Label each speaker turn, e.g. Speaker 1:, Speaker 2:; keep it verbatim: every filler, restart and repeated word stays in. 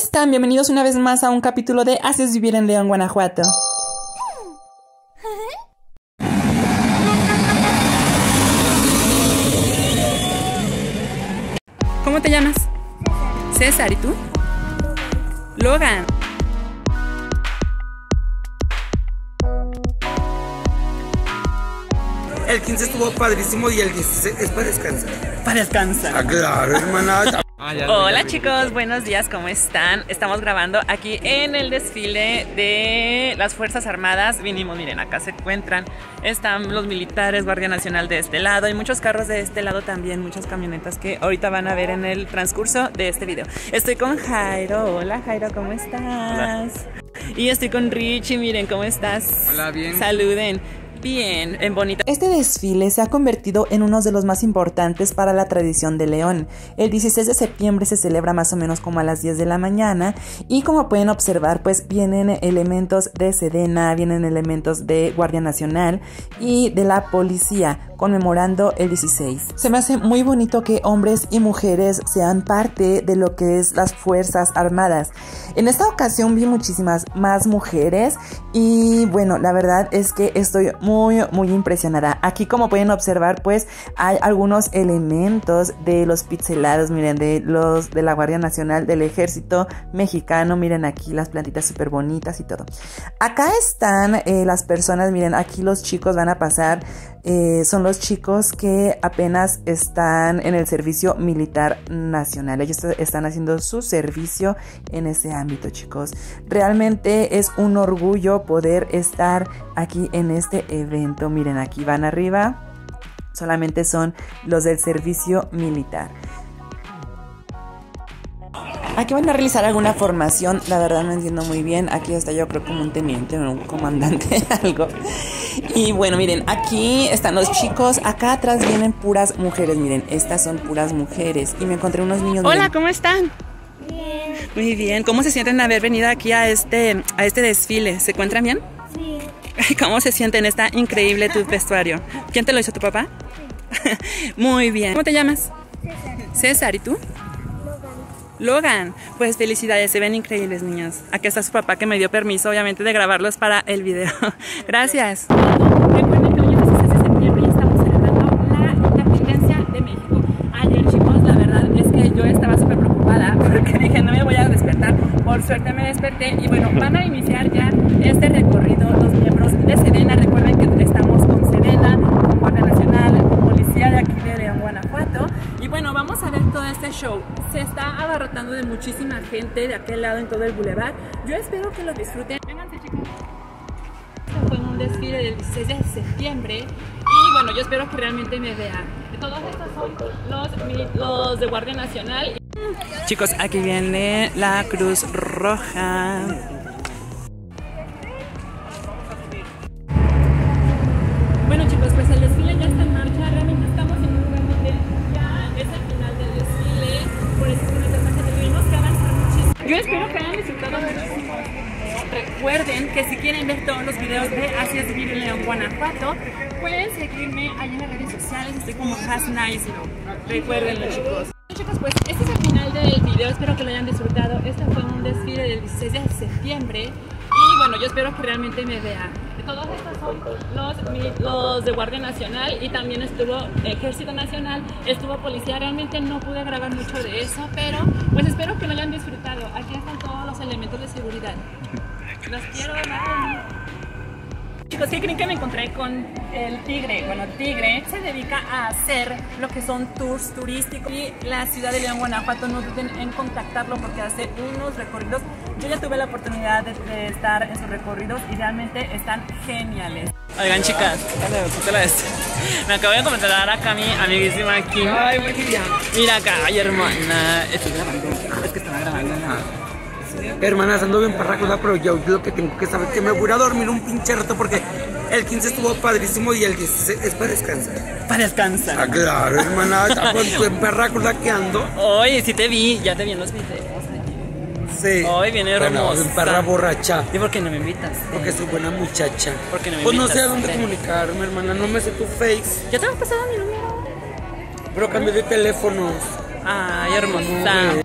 Speaker 1: están? Bienvenidos una vez más a un capítulo de Así es vivir en León, Guanajuato. ¿Cómo te llamas? César. ¿Y tú? Logan.
Speaker 2: El quince estuvo padrísimo y el dieciséis es para descansar.
Speaker 1: Para descansar.
Speaker 2: Ah, claro, hermana.
Speaker 1: Hola chicos, buenos días, ¿cómo están? Estamos grabando aquí en el desfile de las Fuerzas Armadas. Vinimos, miren, acá se encuentran, están los militares, Guardia Nacional de este lado y muchos carros de este lado también, muchas camionetas que ahorita van a ver en el transcurso de este video. Estoy con Jairo. Hola Jairo, ¿cómo estás?
Speaker 3: Hola.
Speaker 1: Y estoy con Richie, miren, ¿cómo estás?
Speaker 3: Hola, bien.
Speaker 1: Saluden. Bien, en bonita. Este desfile se ha convertido en uno de los más importantes para la tradición de León. El dieciséis de septiembre se celebra más o menos como a las diez de la mañana y como pueden observar pues vienen elementos de Sedena, vienen elementos de Guardia Nacional y de la policía conmemorando el dieciséis. Se me hace muy bonito que hombres y mujeres sean parte de lo que es las Fuerzas Armadas. En esta ocasión vi muchísimas más mujeres y bueno, la verdad es que estoy muy muy impresionada. Aquí como pueden observar pues hay algunos elementos de los pixelados, miren, de los de la Guardia Nacional, del Ejército Mexicano, miren aquí las plantitas súper bonitas y todo. Acá están eh, las personas, miren, aquí los chicos van a pasar. Eh, son los chicos que apenas están en el servicio militar nacional. Ellos están haciendo su servicio en ese ámbito, chicos. Realmente es un orgullo poder estar aquí en este evento. Miren, aquí van arriba. Solamente son los del servicio militar. Aquí van a realizar alguna formación, la verdad no entiendo muy bien. Aquí está yo creo como un teniente o un comandante, algo. Y bueno, miren, aquí están los chicos. Acá atrás vienen puras mujeres, miren, estas son puras mujeres. Y me encontré unos niños. Hola, miren. ¿Cómo están? Bien. Muy bien, ¿cómo se sienten de haber venido aquí a este, a este desfile? ¿Se encuentran bien? Sí. ¿Cómo se sienten? Está increíble tu vestuario. ¿Quién te lo hizo, tu papá? Muy bien. ¿Cómo te llamas? César. César, ¿y tú? Logan, pues felicidades, se ven increíbles, niños. Aquí está su papá que me dio permiso, obviamente, de grabarlos para el video. Gracias. Recuerden que hoy es dieciséis de septiembre y estamos celebrando la independencia de México. Ayer, chicos, la verdad es que yo estaba súper preocupada porque dije, no me voy a despertar. Por suerte me desperté y bueno, van a iniciar ya este recorrido los miembros de Sedena. Recuerden que estamos con Sedena, con Guardia Nacional, con Policía de aquí de León, Guanajuato. Y bueno, vamos a ver todo este show. Se está abarrotando de muchísima gente de aquel lado en todo el bulevar. Yo espero que lo disfruten. Vénganse, chicos. Este fue un desfile del dieciséis de septiembre. Y bueno, yo espero que realmente me vean. Todos estos son los, los de Guardia Nacional. Chicos, aquí viene la Cruz Roja. Bueno, chicos, pues el desfile ya está en marcha. Realmente estamos en un lugar donde ya es el final del desfile. Por eso es una cosa que tuvimos que avanzar muchísimo. Yo espero que hayan disfrutado muchísimo. Recuerden que si quieren ver todos los videos de Así es vivir en León, Guanajuato, pueden seguirme ahí en las redes sociales. Estoy como HasNice. Recuérdenlo, chicos. Chicos, pues este es el final del video. Espero que lo hayan disfrutado. Este fue un desfile del dieciséis de septiembre. Y bueno, yo espero que realmente me vean. Todos estos son los, los de Guardia Nacional y también estuvo Ejército Nacional, estuvo Policía. Realmente no pude grabar mucho de eso, pero pues espero que lo hayan disfrutado. Aquí están todos los elementos de seguridad. Los quiero, bye. Chicos, ¿qué creen que me encontré con el Tigre? Bueno, Tigre se dedica a hacer lo que son tours turísticos y la ciudad de León, Guanajuato, no duden en contactarlo porque hace unos recorridos. Yo ya tuve la oportunidad de, de estar en sus recorridos y realmente están geniales. Oigan, chicas, me acabo de comentar acá mi amiguísima Kim. Ay, mira acá, ay, hermana. Estoy grabando, es que estaba grabando.
Speaker 2: Hermanas, ando bien parracuda, pero yo lo que tengo que saber es que me voy a dormir un pinche rato porque el quince estuvo padrísimo y el dieciséis es para descansar.
Speaker 1: Para descansar.
Speaker 2: Ah, claro, hermana, bien parracuda que ando.
Speaker 1: Oye, sí te vi, ya te vi en los videos.
Speaker 2: Sí.
Speaker 1: Hoy viene hermosa.
Speaker 2: Bueno, bien parra borracha.
Speaker 1: ¿Y por qué no me invitas?
Speaker 2: Porque soy buena muchacha.
Speaker 1: ¿Por qué no me
Speaker 2: pues
Speaker 1: invitas?
Speaker 2: no sé a dónde comunicarme, hermana, no me sé tu face.
Speaker 1: ¿Ya te has pasado mi número?
Speaker 2: Pero cambié de teléfonos.
Speaker 1: Ay, hermosa.